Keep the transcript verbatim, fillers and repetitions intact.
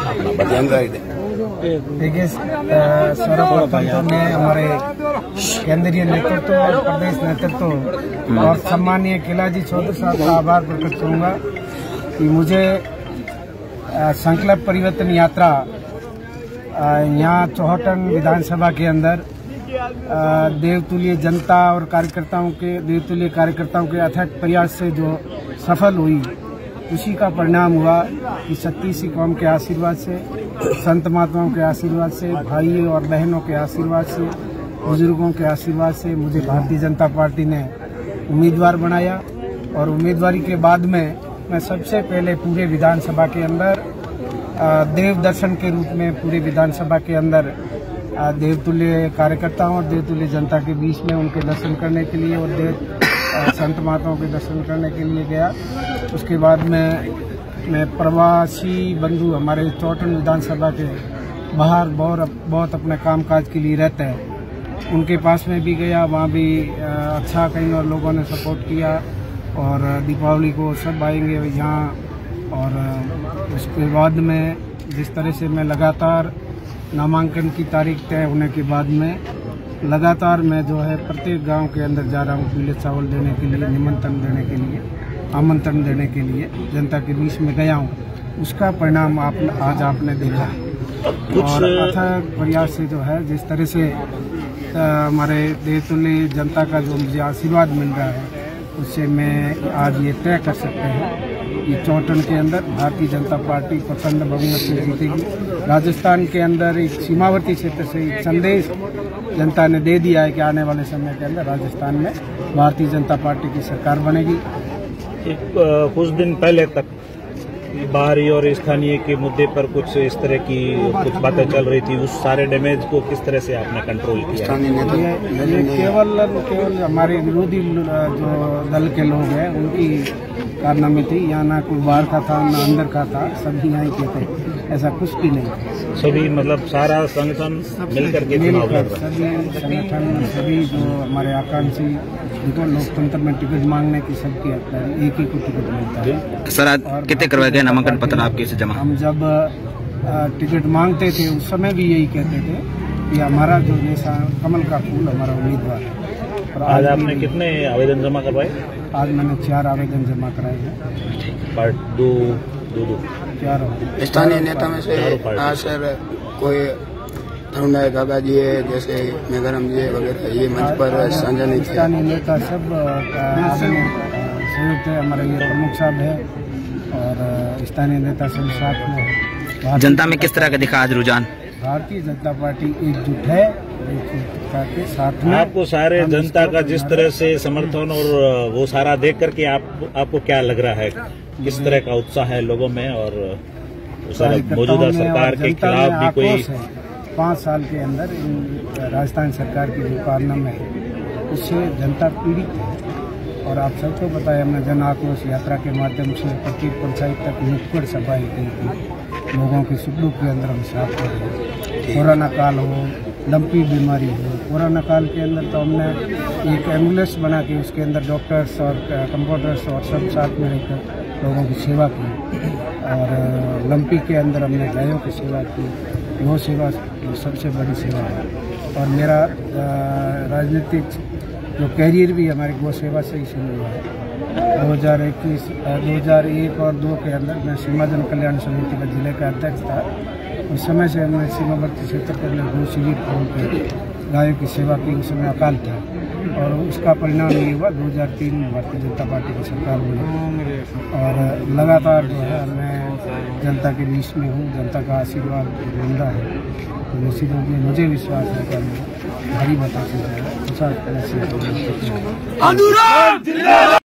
अपना बताइए। देखिए, सर्वप्रथम तो मैं हमारे केंद्रीय नेतृत्व और प्रदेश नेतृत्व और सम्मानीय किलाजी चौधरी साहब का आभार प्रकट करूंगा कि मुझे संकल्प परिवर्तन यात्रा यहाँ चौहटन विधानसभा के अंदर देवतुल्य जनता और कार्यकर्ताओं के देवतुल्य कार्यकर्ताओं के अथक प्रयास से जो सफल हुई, उसी का परिणाम हुआ कि छत्तीसी कौम के आशीर्वाद से, संत महात्माओं के आशीर्वाद से, भाई और बहनों के आशीर्वाद से, बुजुर्गों के आशीर्वाद से मुझे भारतीय जनता पार्टी ने उम्मीदवार बनाया। और उम्मीदवारी के बाद में मैं सबसे पहले पूरे विधानसभा के अंदर देव दर्शन के रूप में पूरे विधानसभा के अंदर देवतुल्य कार्यकर्ताओं और देवतुल्य जनता के बीच में उनके दर्शन करने के लिए और देव संत महात्माओं के दर्शन करने के लिए गया। उसके बाद में मैं प्रवासी बंधु हमारे चौहटन विधानसभा के बाहर बहुत बहुत अपने कामकाज के लिए रहते हैं, उनके पास में भी गया। वहाँ भी अच्छा कई और लोगों ने सपोर्ट किया और दीपावली को सब आएंगे यहाँ। और उसके बाद में जिस तरह से मैं लगातार नामांकन की तारीख तय होने के बाद में लगातार मैं जो है प्रत्येक गांव के अंदर जा रहा हूँ पीले चावल देने के लिए, निमंत्रण देने के लिए, आमंत्रण देने के लिए जनता के बीच में गया हूँ। उसका परिणाम आप आज आपने देखा। और अथक प्रयास से जो है जिस तरह से हमारे देवतुल्य जनता का जो मुझे आशीर्वाद मिल रहा है, उससे मैं आज ये तय कर सकते हैं कि चौहटन के अंदर भारतीय जनता पार्टी प्रचंड बहुमत से जीतेगी। राजस्थान के अंदर एक सीमावर्ती क्षेत्र से एक संदेश जनता ने दे दिया है कि आने वाले समय के अंदर राजस्थान में भारतीय जनता पार्टी की सरकार बनेगी। एक कुछ दिन पहले तक बाहरी और स्थानीय के मुद्दे पर कुछ इस तरह की कुछ बातें चल रही थी, उस सारे डैमेज को किस तरह से आपने कंट्रोल किया? ये, ये केवल केवल हमारे विरोधी जो दल के लोग हैं उनकी कारनामे थी। यहाँ ना कोई बाहर का था ना अंदर का था, सभी यहाँ के थे, ऐसा कुछ भी नहीं। सभी मतलब सारा संगठन मिलकर के चुनाव लड़ रहा है। सभी संगठन, सभी जो हमारे आकांक्षी जिनको लोकतंत्र में टिकट मांगने की सबकी एक ही को टिकट मिलता है। सर आज कितने करवाए गए नामांकन पत्र आपके से जमा? हम जब टिकट मांगते थे उस समय भी यही कहते थे कि हमारा जो जैसा कमल का फूल हमारा उम्मीदवार है। और आज आपने कितने आवेदन जमा करवाए? आज मैंने चार आवेदन जमा कराए हैं। पार्ट दो दो दो चार स्थानीय नेता में से हाँ सर, कोई तरुणाय काका जी है, जैसे मेघराम जी वगैरह, ये मंच पर साझा नहीं थे। स्थानीय नेता सब संयुक्त है, हमारे ये प्रमुख साहब है और स्थानीय नेता सब साथ में। जनता में किस तरह का दिखा आज रुझान? भारतीय जनता पार्टी एकजुट है, एकजुटता के साथ में। आपको सारे जनता का जिस तरह से समर्थन और वो सारा देख करके आप आपको क्या लग रहा है, किस तरह का उत्साह है लोगों में? और मौजूदा सरकार के खिलाफ भी कोई पाँच साल के अंदर राजस्थान सरकार की जो कारनामे है उससे जनता पीड़ित है। और आप सबको पता है, हमने जन आक्रोश यात्रा के माध्यम से प्रत्येक पंचायत तक नुक्कड़ सफाई की थी, लोगों के सुख दुख के अंदर हम साथ कर रहे हैं। कोरोना काल हो, लंपी बीमारी हो, कोरोना काल के अंदर तो हमने एक एम्बुलेंस बना के उसके अंदर डॉक्टर्स और कंपाउंडर्स और सब साथ में रहकर लोगों की सेवा की। और लंपी के अंदर हमने गायों की सेवा की। गौ सेवा सबसे बड़ी सेवा है और मेरा राजनीतिक जो कैरियर भी हमारी गौ सेवा से ही शुरू हुआ है। दो हज़ार इक्कीस दो हज़ार एक और दो के अंदर मैं सीमा जन कल्याण समिति का जिले का अध्यक्ष था। उस समय से हमने सीमावर्ती क्षेत्र पर गौ शिविर खोल कर गायों की सेवा की। उस समय अकाल था और उसका परिणाम ये हुआ दो हज़ार तीन में भारतीय जनता पार्टी की सरकार बनी। और लगातार जो है मैं जनता के बीच में हूँ, जनता का आशीर्वाद मिल रहा है। तो निश्चित रूप में मुझे विश्वास है कि हम भारी बता सकते हैं।